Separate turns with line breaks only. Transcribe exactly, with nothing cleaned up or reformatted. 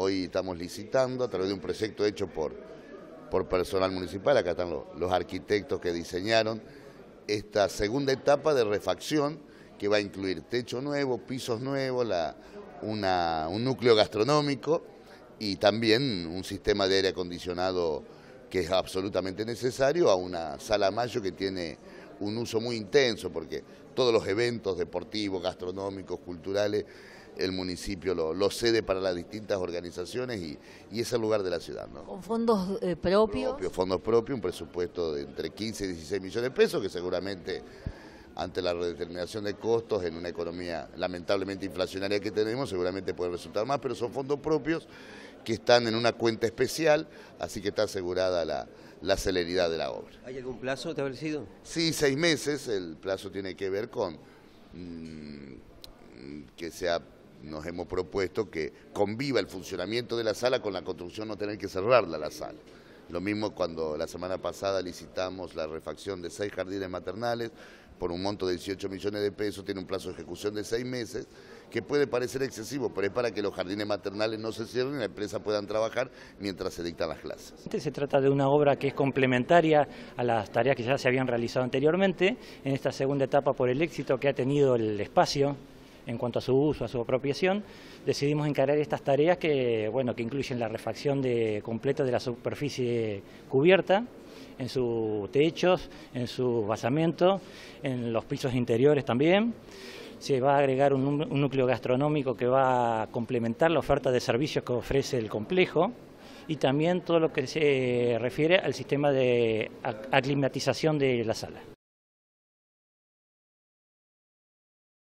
hoy estamos licitando a través de un proyecto hecho por, por personal municipal. Acá están los, los arquitectos que diseñaron esta segunda etapa de refacción que va a incluir techo nuevo, pisos nuevos, la, una, un núcleo gastronómico y también un sistema de aire acondicionado que es absolutamente necesario a una sala Mayo que tiene un uso muy intenso porque todos los eventos deportivos, gastronómicos, culturales, el municipio lo, lo cede para las distintas organizaciones y, y es el lugar de la ciudad, ¿no?
¿Con fondos eh, propios?
Propio, fondos propios, un presupuesto de entre quince y dieciséis millones de pesos que seguramente ante la redeterminación de costos en una economía lamentablemente inflacionaria que tenemos seguramente puede resultar más, pero son fondos propios que están en una cuenta especial, así que está asegurada la, la celeridad de la obra.
¿Hay algún plazo establecido?
Sí, seis meses, el plazo tiene que ver con mmm, que sea, nos hemos propuesto que conviva el funcionamiento de la sala con la construcción, no tener que cerrarla la sala. Lo mismo cuando la semana pasada licitamos la refacción de seis jardines maternales por un monto de dieciocho millones de pesos, tiene un plazo de ejecución de seis meses, que puede parecer excesivo, pero es para que los jardines maternales no se cierren y la empresa puedan trabajar mientras se dictan las clases.
Se trata de una obra que es complementaria a las tareas que ya se habían realizado anteriormente, en esta segunda etapa por el éxito que ha tenido el espacio en cuanto a su uso, a su apropiación, decidimos encarar estas tareas que, bueno, que incluyen la refacción de, completa de la superficie cubierta, en sus techos, en su basamento, en los pisos interiores también. Se va a agregar un, un núcleo gastronómico que va a complementar la oferta de servicios que ofrece el complejo y también todo lo que se refiere al sistema de aclimatización de la sala.